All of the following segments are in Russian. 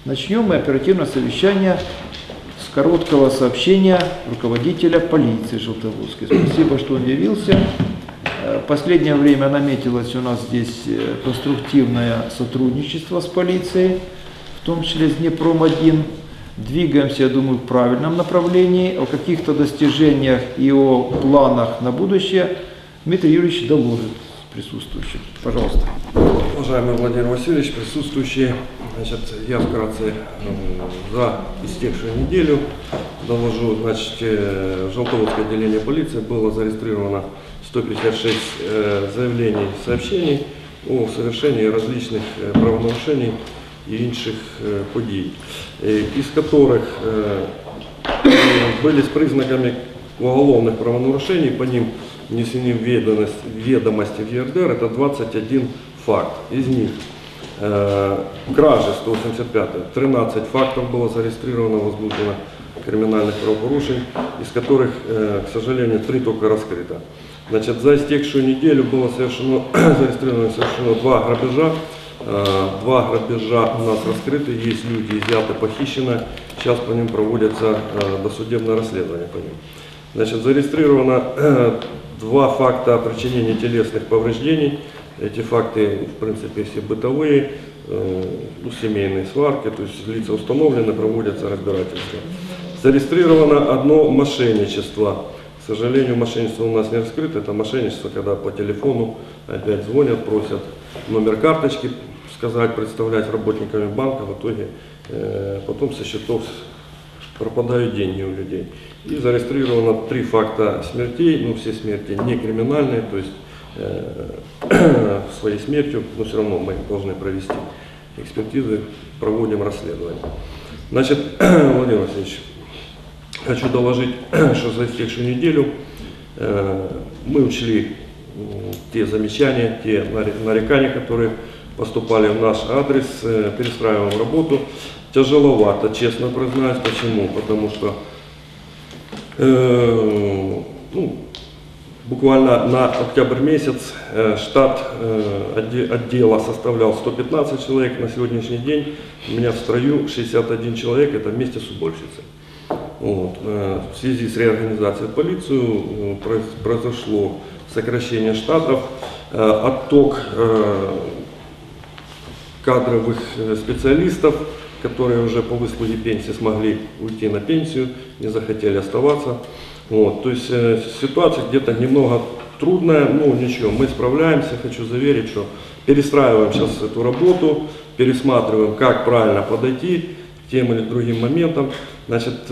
Начнем мы оперативное совещание с короткого сообщения руководителя полиции Желтоводской. Спасибо, что он явился. В последнее время наметилось у нас здесь конструктивное сотрудничество с полицией, в том числе с Днепром-1. Двигаемся, я думаю, в правильном направлении. О каких-то достижениях и о планах на будущее Дмитрий Юрьевич доложит присутствующим. Пожалуйста. Уважаемый Владимир Васильевич, присутствующие, значит, я вкратце за истекшую неделю доложу. Значит, в Желтоводское отделение полиции было зарегистрировано 156 заявлений и сообщений о совершении различных правонарушений и інших подій, из которых были с признаками уголовных правонарушений, по ним внесены ведомости в ЕРДР, это 21 факт. Из них кражи 185, 13 фактов было зарегистрировано, возбуждено криминальных правопорушений, из которых, к сожалению, 3 только раскрыто. Значит, за истекшую неделю было зарегистрировано 2 грабежа. 2 грабежа у нас раскрыты, есть люди изъяты, похищены, сейчас по ним проводится досудебное расследование по ним. Значит, зарегистрировано 2 факта причинения телесных повреждений. Эти факты, в принципе, все бытовые, семейные сварки, то есть лица установлены, проводятся разбирательства. Зарегистрировано 1 мошенничество. К сожалению, мошенничество у нас не раскрыто. Это мошенничество, когда по телефону опять звонят, просят номер карточки сказать, представлять работниками банка, в итоге потом со счетов пропадают деньги у людей. И зарегистрировано 3 факта смертей, но все смерти не криминальные, то есть своей смертью, но все равно мы должны провести экспертизы, проводим расследование. Значит, Владимир Васильевич, хочу доложить, что за истекшую неделю мы учли те замечания, те нарекания, которые поступали в наш адрес, перестраиваем работу. Тяжеловато, честно признаюсь. Почему? Потому что буквально на октябрь месяц штат отдела составлял 115 человек. На сегодняшний день у меня в строю 61 человек, это вместе с уборщицей. Вот. В связи с реорганизацией полиции произошло сокращение штатов, отток кадровых специалистов, которые уже по выслуге пенсии смогли уйти на пенсию, не захотели оставаться. Вот. То есть ситуация где-то немного трудная, но ничего, мы справляемся. Хочу заверить, что перестраиваем сейчас эту работу, пересматриваем, как правильно подойти к тем или другим моментам. Значит,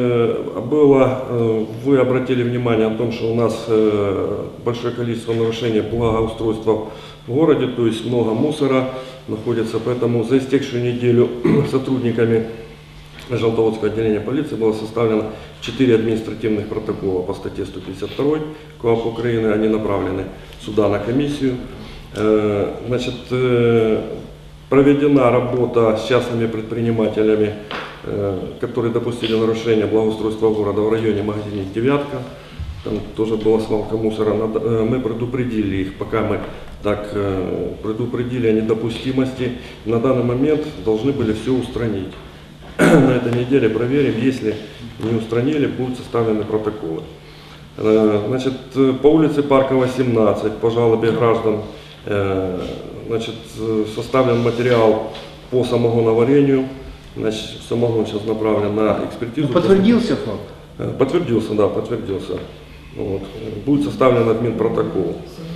вы обратили внимание о том, что у нас большое количество нарушений благоустройства в городе, то есть много мусора находится, поэтому за истекшую неделю сотрудниками Желтоводского отделения полиции было составлено 4 административных протокола по статье 152 КоАП Украины, они направлены сюда на комиссию. Значит, проведена работа с частными предпринимателями, которые допустили нарушение благоустройства города в районе магазина «Девятка». Там тоже была свалка мусора. Мы предупредили их, пока мы так предупредили о недопустимости. На данный момент должны были все устранить. На этой неделе проверим, если не устранили, будут составлены протоколы. Значит, по улице Паркова, 17, по жалобе граждан, значит, составлен материал по самогоноварению. Значит, самогон сейчас направлен на экспертизу. Подтвердился факт? Подтвердился, да, подтвердился. Вот. Будет составлен админпротокол.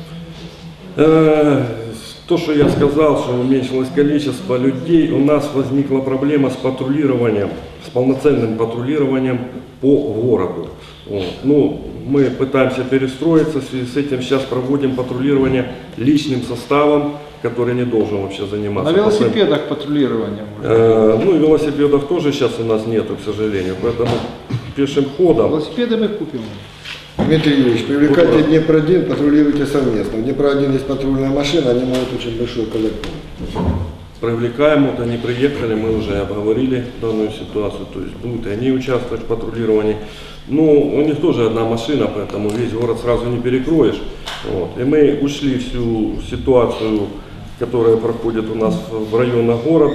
То, что я сказал, что уменьшилось количество людей, у нас возникла проблема с патрулированием, с полноценным патрулированием по городу. Вот. Ну, мы пытаемся перестроиться, в связи с этим сейчас проводим патрулирование личным составом, который не должен вообще заниматься. На велосипедах патрулирование? Ну и велосипедов тоже сейчас у нас нету, к сожалению, поэтому пешим ходом. Велосипеды мы купим. Дмитрий Юрьевич, привлекайте Днепр-1, патрулируйте совместно. В Днепр-1 есть патрульная машина, они могут очень большой коллектив. Привлекаем, вот они приехали, мы уже обговорили данную ситуацию, то есть будут и они участвовать в патрулировании. Ну, у них тоже одна машина, поэтому весь город сразу не перекроешь. Вот. И мы ушли всю ситуацию, которая проходит у нас в районах города,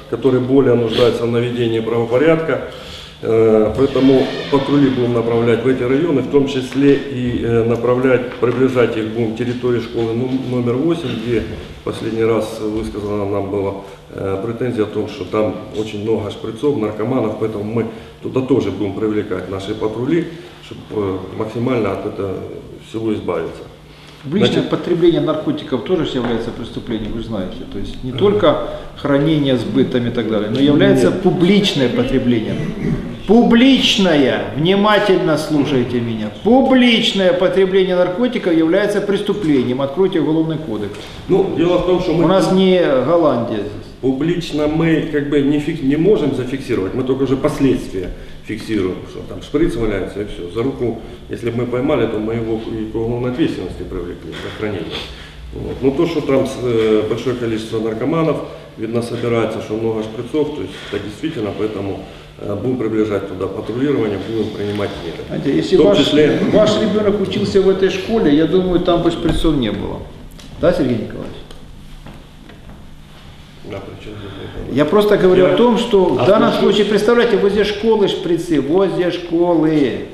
которые более нуждаются в наведении правопорядка. Поэтому патрули будем направлять в эти районы, в том числе и направлять, приближать их будем к территории школы номер 8, где последний раз высказана нам была претензия о том, что там очень много шприцов, наркоманов, поэтому мы туда тоже будем привлекать наши патрули, чтобы максимально от этого всего избавиться. Публичное потребление наркотиков тоже является преступлением, вы знаете. То есть не только хранение, сбытом и так далее, но является публичное потребление. Публичное, внимательно слушайте меня, публичное потребление наркотиков является преступлением. Откройте уголовный кодекс. Ну, дело в том, что мы... У нас не Голландия здесь. Публично мы как бы не можем зафиксировать, мы только уже последствия фиксируем, что там шприц валяется и все. За руку, если бы мы поймали, то мы его и к уголовной ответственности привлекли за хранение. Вот. Но то, что там большое количество наркоманов, видно, собирается, что много шприцов, то есть это действительно, поэтому будем приближать туда патрулирование, будем принимать меры. Знаете, если ваш ребенок учился в этой школе, я думаю, там бы шприцов не было. Да, Сергей Николаевич? Да, причем здесь Я просто говорю о том, что в данном случае, представляете, возле школы шприцы, возле школы.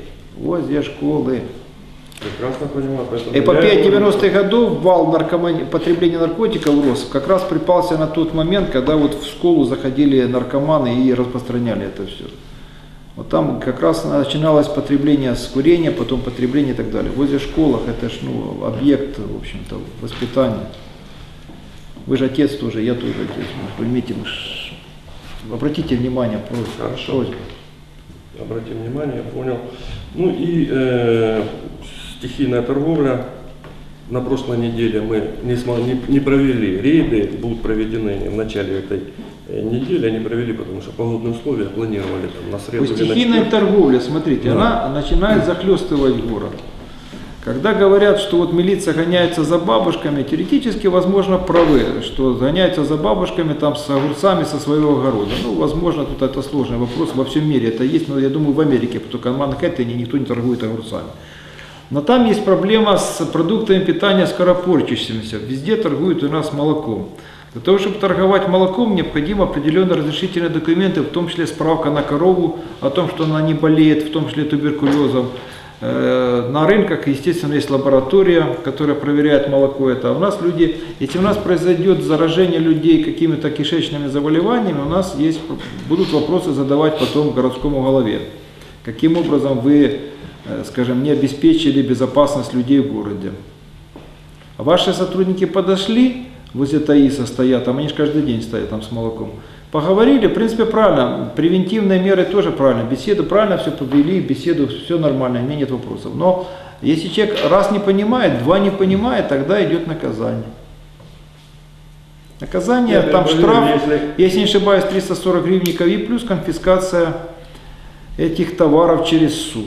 прекрасно понимаю. Эпопея 90-х годов, вал потребления наркотиков рос, как раз припался на тот момент, когда вот в школу заходили наркоманы и распространяли это все. Вот там как раз начиналось потребление с курения, потом потребление и так далее. Возле школах это ж, объект, в общем-то, воспитания. Вы же отец тоже, я тоже отец. Поймите, обратите внимание, Хорошо. просьба. Обратим внимание, я понял. Ну и стихийная торговля. На прошлой неделе мы не провели рейды, будут проведены в начале этой недели, они провели, потому что погодные условия планировали там, на среду. Стихийная торговля, смотрите, да. Она начинает захлестывать город. Когда говорят, что вот милиция гоняется за бабушками, теоретически, возможно, правы, что гоняются за бабушками там с огурцами со своего огорода. Ну, возможно, тут это сложный вопрос, во всем мире это есть, но я думаю, в Америке, только в Манхэттене никто не торгует огурцами. Но там есть проблема с продуктами питания скоропортящимися, везде торгуют у нас молоком. Для того, чтобы торговать молоком, необходимы определенные разрешительные документы, в том числе справка на корову, о том, что она не болеет, в том числе туберкулезом. На рынках, естественно, есть лаборатория, которая проверяет молоко. Это. А у нас люди, если у нас произойдет заражение людей какими-то кишечными заболеваниями, у нас будут вопросы задавать потом городскому голове. Каким образом вы, скажем, не обеспечили безопасность людей в городе. А ваши сотрудники подошли, возле ТАИСа стоят, там они же каждый день стоят там с молоком. Поговорили, в принципе, правильно, превентивные меры тоже правильно, беседу правильно все повели, беседу, все нормально, у меня нет вопросов. Но если человек раз не понимает, два не понимает, тогда идет наказание. Наказание, там штраф, если не ошибаюсь, 340 гривенников и плюс конфискация этих товаров через суд.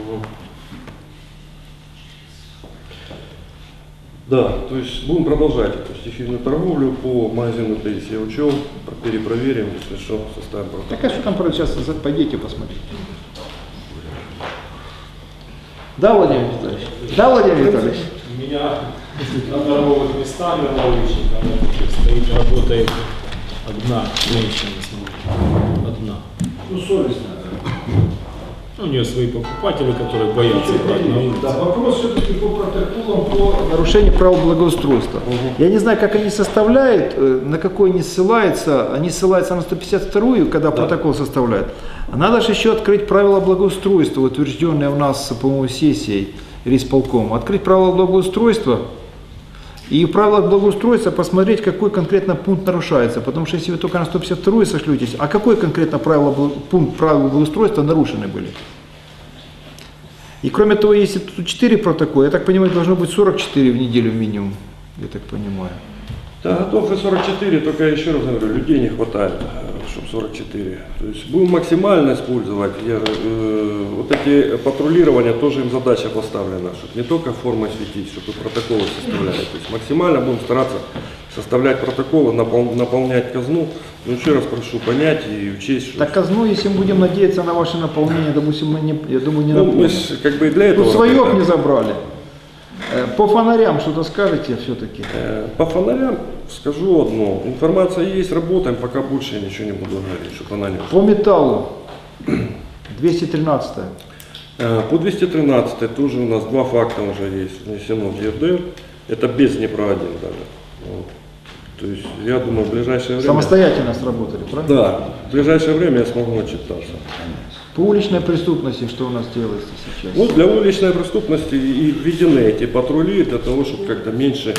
Да, то есть будем продолжать эту стихийную торговлю по магазину ТАИС. Я учел, перепроверим, если что, составим протокол. Так а что там сейчас, пойдите посмотрите. Да, Владимир Витальевич? Да, Владимир Витальевич? У меня на торговых местах на улице стоит, работает одна женщина, смотрите, одна. Ну, совестно. У нее свои покупатели, которые боятся брать на улице. Да, вопрос все-таки по протоколам по нарушению правил благоустройства. Я не знаю, как они составляют, на какой они ссылаются. Они ссылаются на 152-ю, когда протокол составляют. А надо же еще открыть правила благоустройства, утвержденные у нас, по-моему, сессией рисполкома. Открыть правила благоустройства и в правилах благоустройства посмотреть, какой конкретно пункт нарушается. Потому что если вы только на 152-ю сошлетесь, а какой конкретно пункт правил благоустройства нарушены были? И кроме того, если тут 4 протокола, я так понимаю, должно быть 44 в неделю минимум, я так понимаю. Да, готов и 44, только еще раз говорю, людей не хватает, чтобы 44. То есть будем максимально использовать. Вот эти патрулирования, тоже им задача поставлена, чтобы не только формой светить, чтобы протоколы составляли. То есть максимально будем стараться составлять протоколы, наполнять казну. Но еще раз прошу понять и учесть, что... Так казну, если мы будем надеяться на ваше наполнение, допустим, мы не, я думаю, не наполним. Мы как бы для этого... Тут своёк не забрали. По фонарям что-то скажете все-таки? По фонарям, скажу одно. Информация есть, работаем, пока больше я ничего не буду говорить, чтобы она не... По металлу 213. По 213 тоже у нас 2 факта уже есть внесено в ЕРДР. Это без Днепра-1 даже. Вот. То есть я думаю, в ближайшее время... Самостоятельно сработали, правильно? Да, в ближайшее время я смогу отчитаться. По уличной преступности что у нас делается сейчас? Вот для уличной преступности и введены эти патрули для того, чтобы как-то меньше,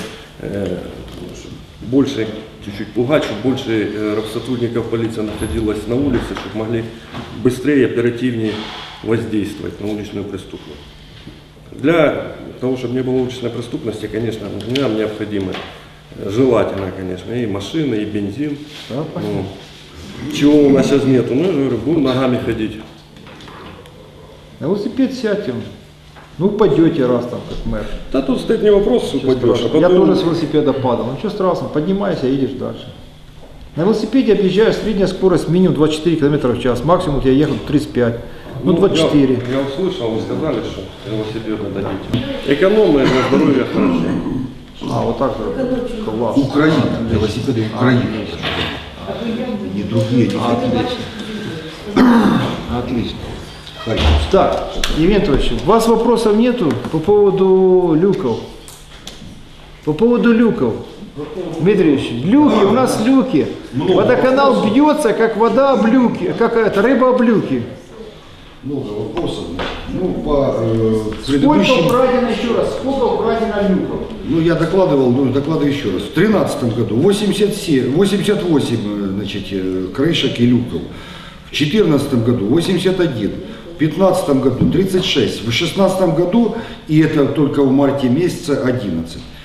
больше чуть-чуть пугать, чтобы больше сотрудников полиции находилось на улице, чтобы могли быстрее и оперативнее воздействовать на уличную преступность. Для того, чтобы не было уличной преступности, конечно, нам необходимо, желательно, конечно, и машины, и бензин. Да, Ну, чего у нас сейчас нету, ну, я говорю, будем ногами ходить. на велосипед сядьте. Ну, упадете раз там, как мэр. Да тут стоит не вопрос, что Ничего упадешь, а страшного. Я потом... тоже с велосипеда падал. Ну, ничего страшного, поднимайся, едешь дальше. На велосипеде объезжаешь, средняя скорость минимум 24 км в час, максимум у тебя ехать 35, ну 24. Я услышал, вы сказали, что велосипед дадите. Экономия для здоровья хорошо. А, вот так же. Класс. Украина, велосипеды Украины. Не другие, не Отлично. Отлично. Харьков. Так, Евгений Анатольевич, у вас вопросов нету по поводу люков? По поводу люков. Дмитрий Ильич, люки, у нас люки. Водоканал бьется, как вода об люки, как это, рыба об люки. Много вопросов. Ну, по Сколько предыдущим... украдено, еще раз, сколько украдено люков? Ну, я докладывал, ну, докладываю еще раз. В 2013 году 88 значит, крышек и люков. В 2014 году 81. В 2015 году 36. В 2016 году, и это только в марте месяце, 11.